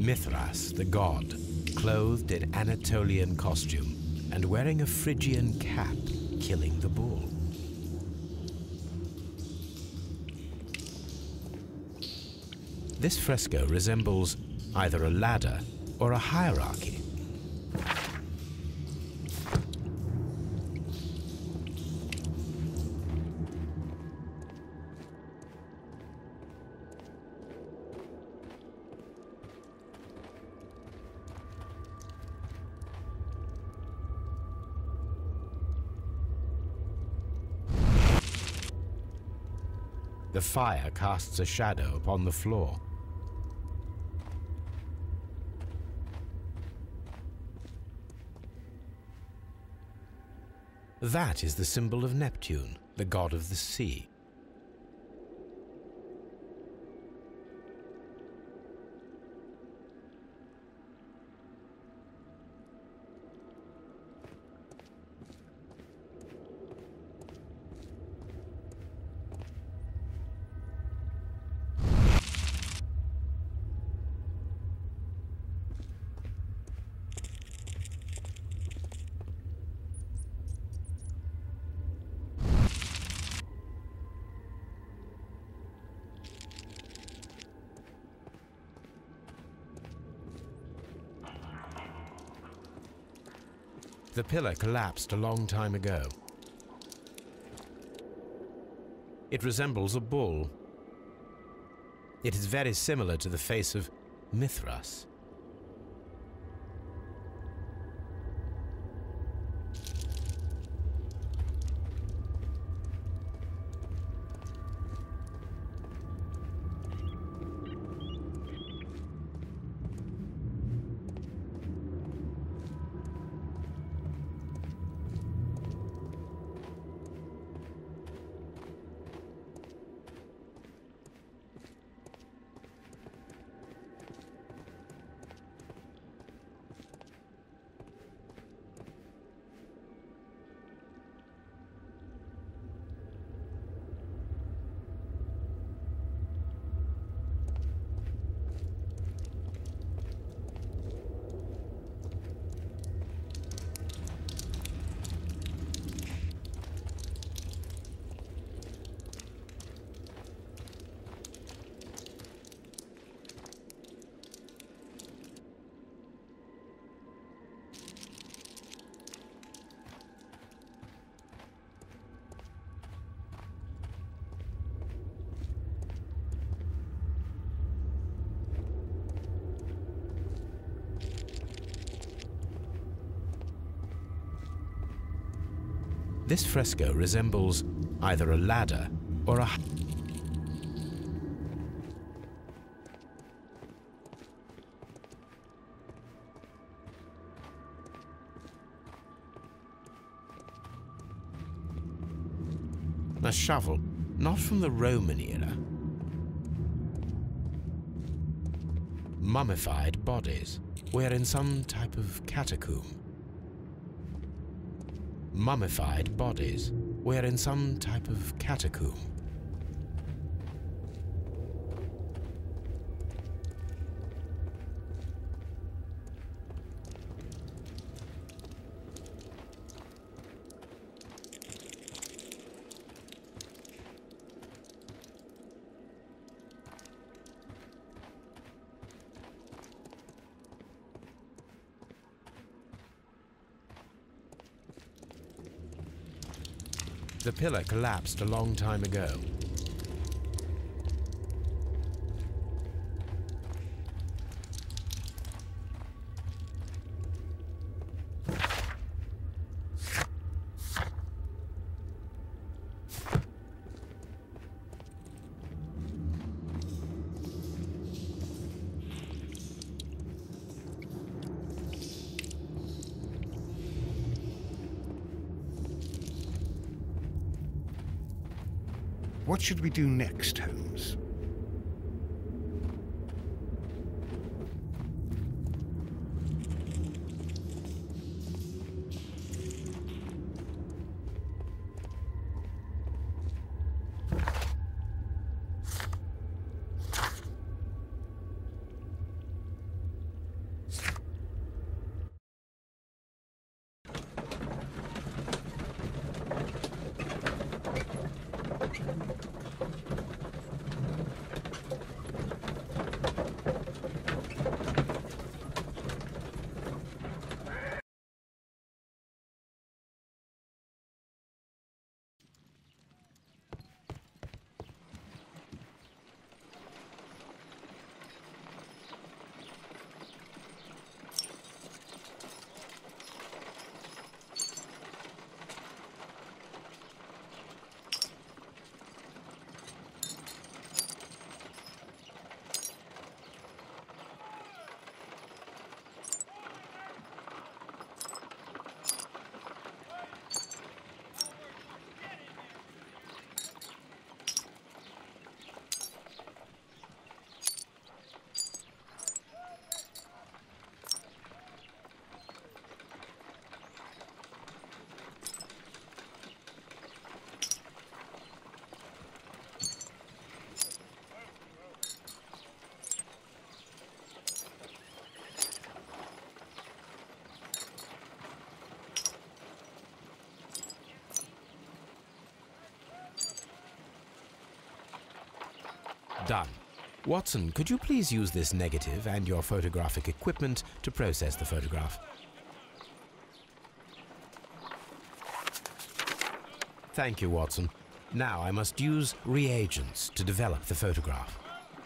Mithras, the god, clothed in Anatolian costume and wearing a Phrygian cap, killing the bull. This fresco resembles either a ladder or a hierarchy. The fire casts a shadow upon the floor. That is the symbol of Neptune, the god of the sea. The pillar collapsed a long time ago. It resembles a bull. It is very similar to the face of Mithras. This fresco resembles either a ladder or a... A shovel, not from the Roman era. Mummified bodies. We're in some type of catacomb. Mummified bodies. We're in some type of catacomb. The pillar collapsed a long time ago. What should we do next, Holmes? Done. Watson, could you please use this negative and your photographic equipment to process the photograph? Thank you, Watson. Now I must use reagents to develop the photograph.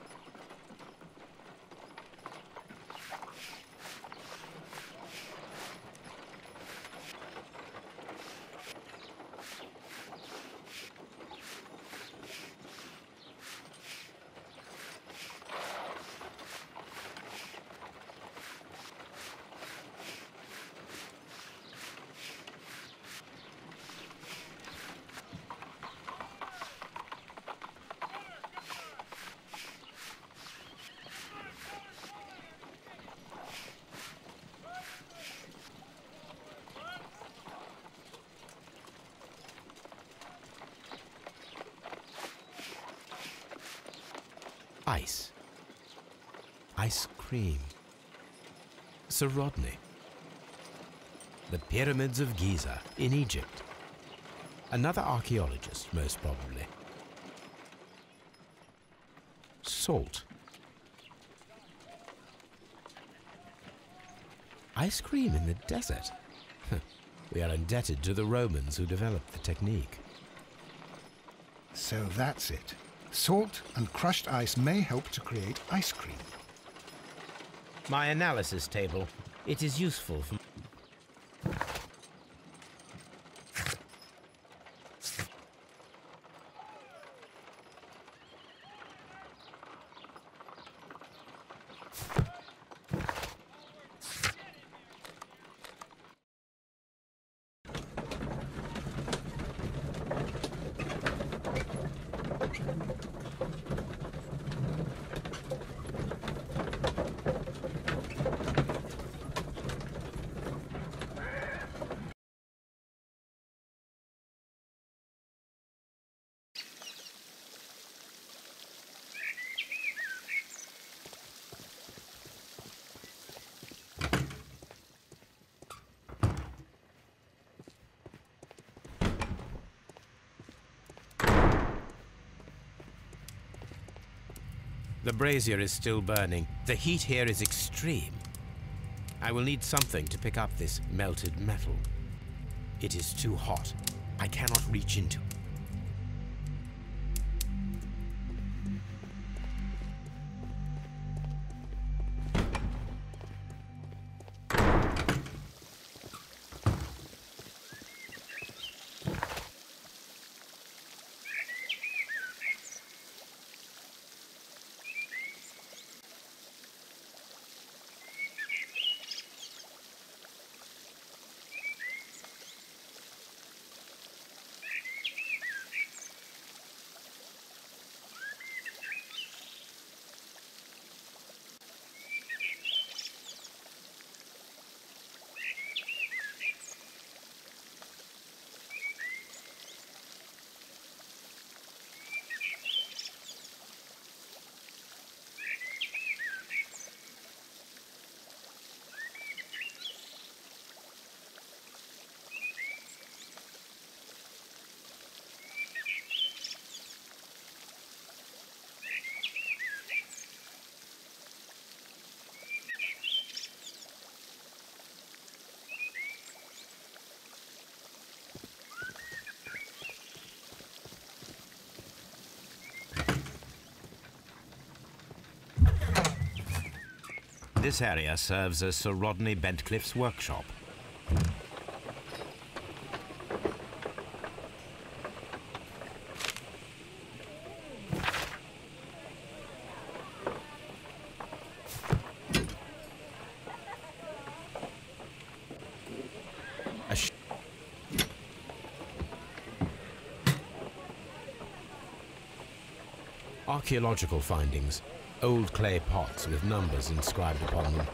Ice. Ice cream. Sir Rodney. The pyramids of Giza in Egypt. Another archaeologist, most probably. Salt. Ice cream in the desert. We are indebted to the Romans who developed the technique. So that's it. Salt and crushed ice may help to create ice cream. My analysis table. It is useful for... The brazier is still burning. The heat here is extreme. I will need something to pick up this melted metal. It is too hot. I cannot reach into it. This area serves as Sir Rodney Bentcliffe's workshop. Archaeological findings. Old clay pots with numbers inscribed upon them.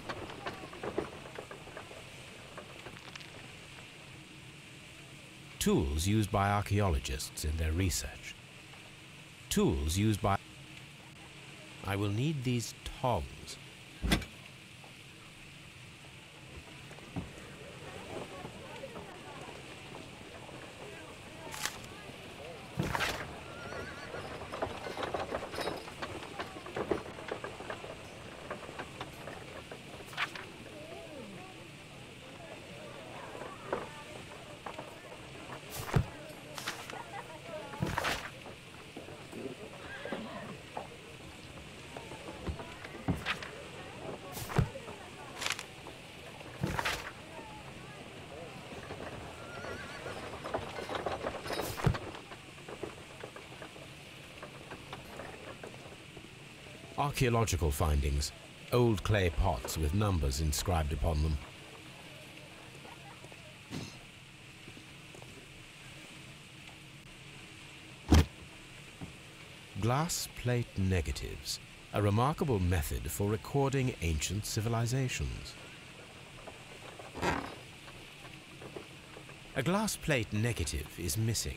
Tools used by archaeologists in their research. Tools used by... I will need these tongs. Archaeological findings. Old clay pots with numbers inscribed upon them. Glass plate negatives. A remarkable method for recording ancient civilizations. A glass plate negative is missing.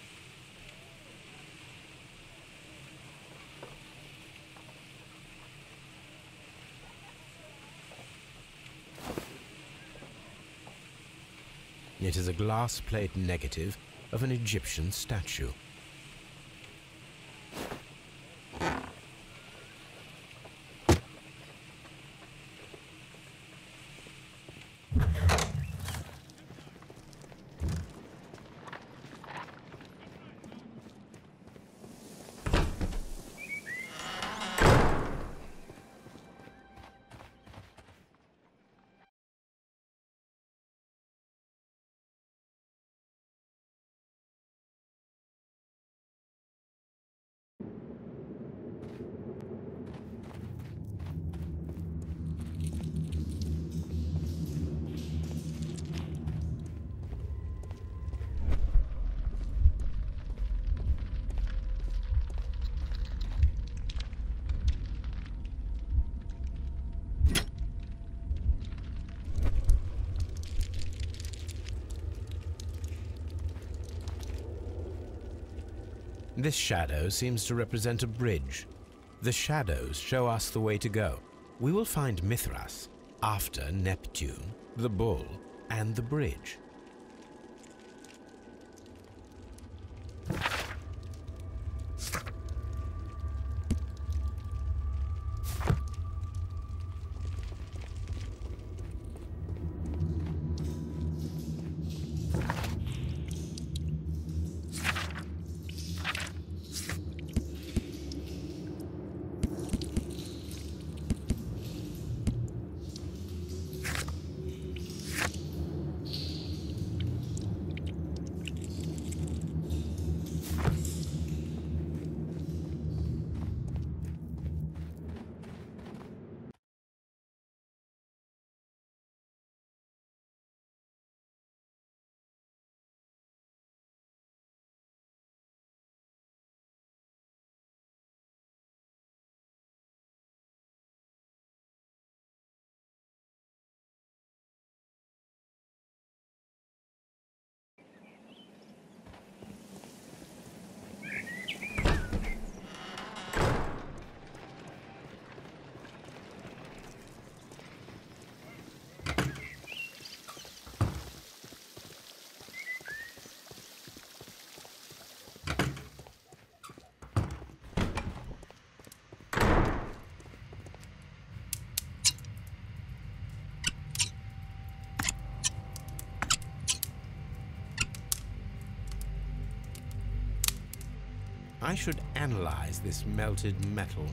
It is a glass plate negative of an Egyptian statue. This shadow seems to represent a bridge. The shadows show us the way to go. We will find Mithras after Neptune, the bull, and the bridge. I should analyze this melted metal.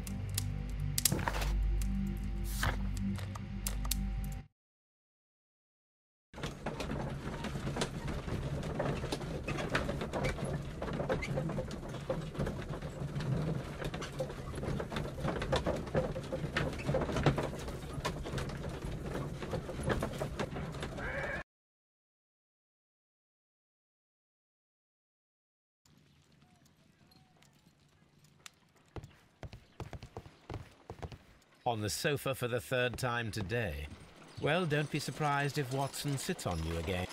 On the sofa for the third time today. Well, don't be surprised if Watson sits on you again.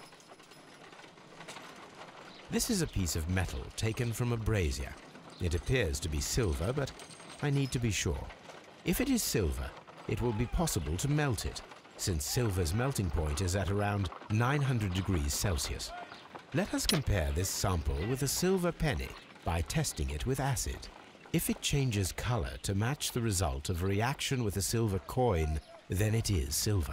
This is a piece of metal taken from a brazier. It appears to be silver, but I need to be sure. If it is silver, it will be possible to melt it, since silver's melting point is at around 900 degrees Celsius. Let us compare this sample with a silver penny by testing it with acid. If it changes color to match the result of a reaction with a silver coin, then it is silver.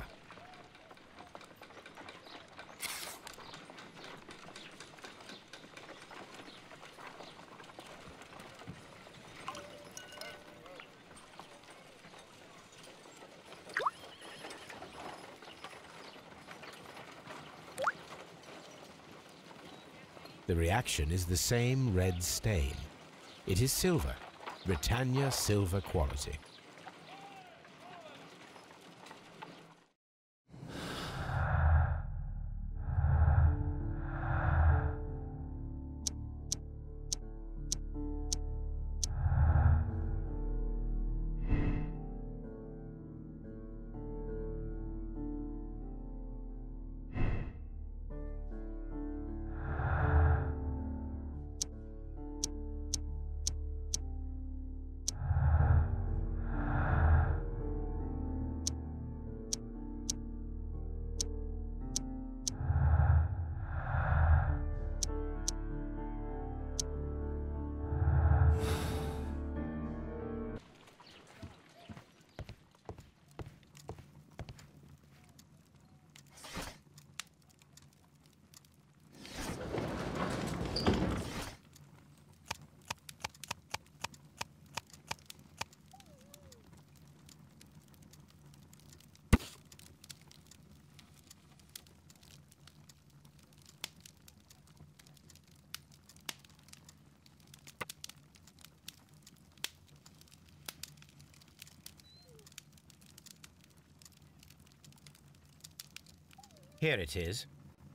The reaction is the same red stain. It is silver, Britannia silver quality. Here it is.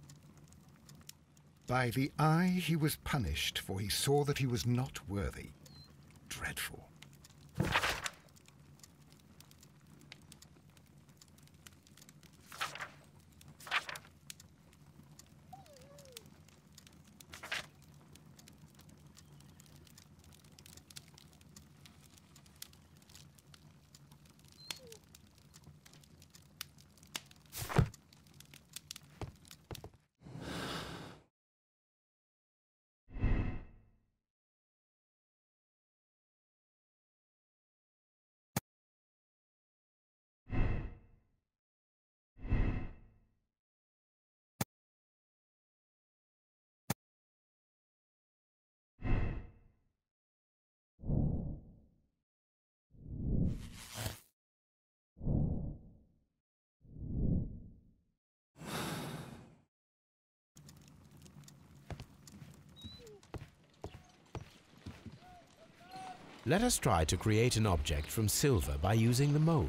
By the eye he was punished, for he saw that he was not worthy. Dreadful. Let us try to create an object from silver by using the mold.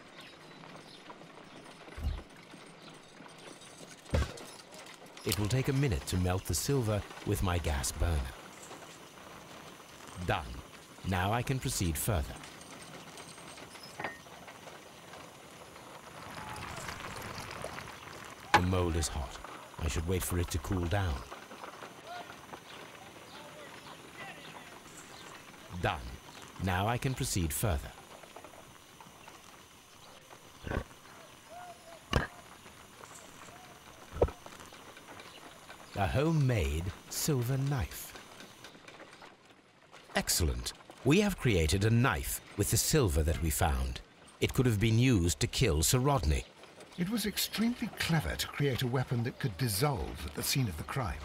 It will take a minute to melt the silver with my gas burner. Done. Now I can proceed further. The mold is hot. I should wait for it to cool down. Done. Now I can proceed further. A homemade silver knife. Excellent. We have created a knife with the silver that we found. It could have been used to kill Sir Rodney. It was extremely clever to create a weapon that could dissolve at the scene of the crime.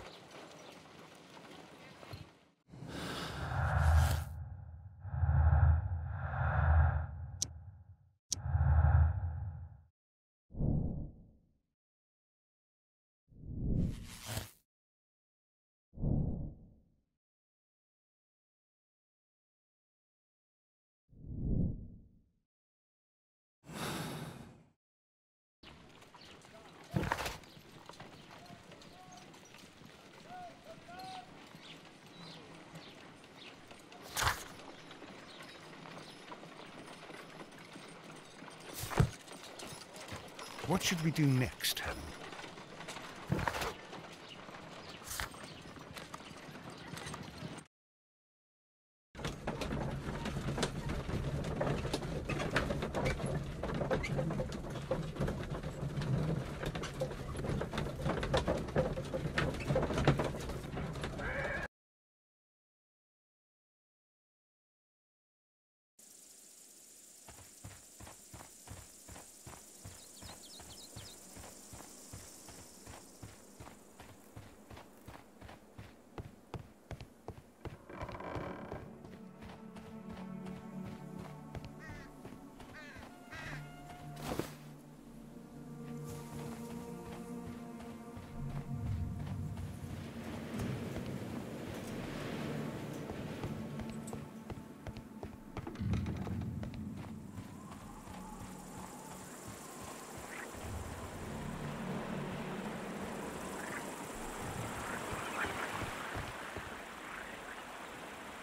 What should we do next, Helen?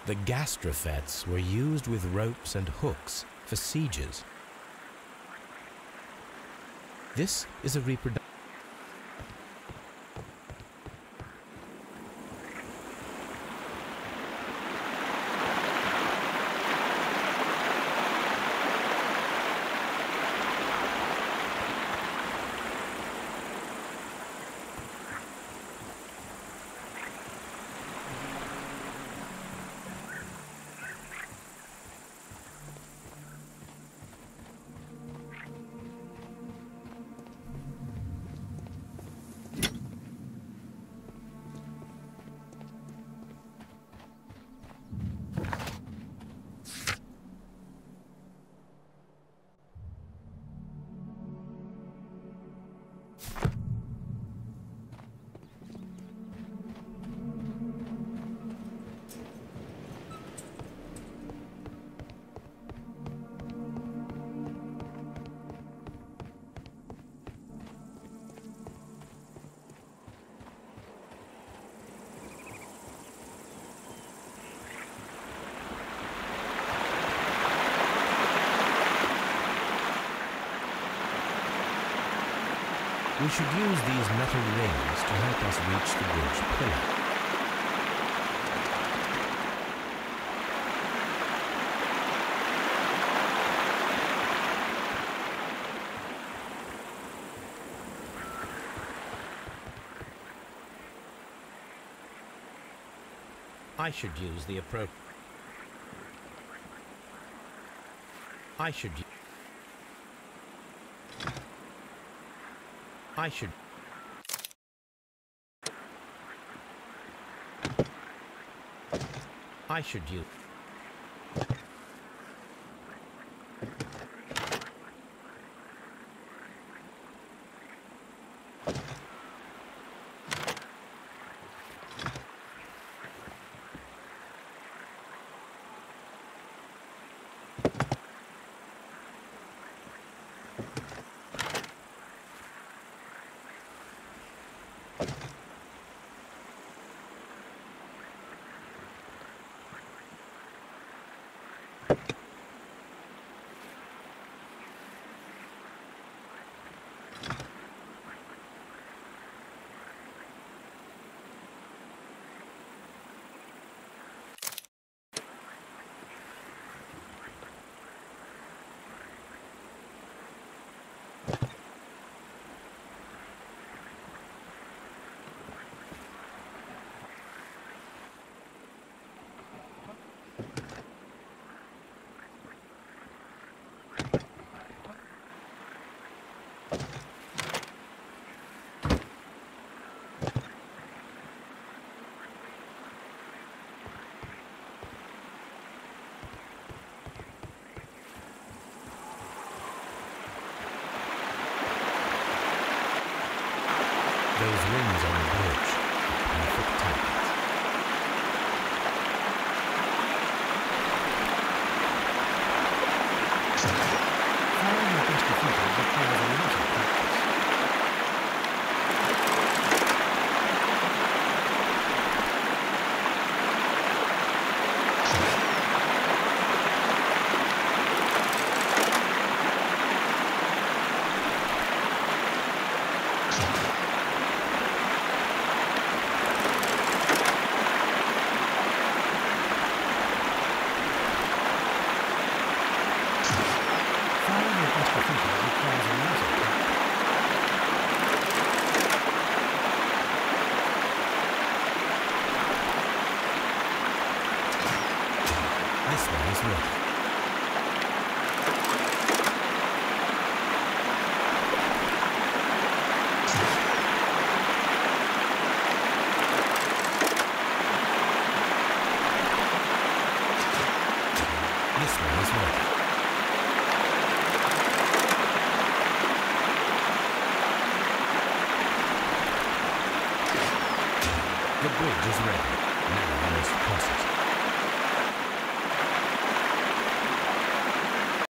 The gastrofettes were used with ropes and hooks for sieges. This is a reproduction. We should use these metal rings to help us reach the bridge pillar. I should use the appropriate. I should use those rings on the bridge. Perfect targets. Firing against the figure requires a lot of practice. This one is ready. This one is ready. The bridge is ready.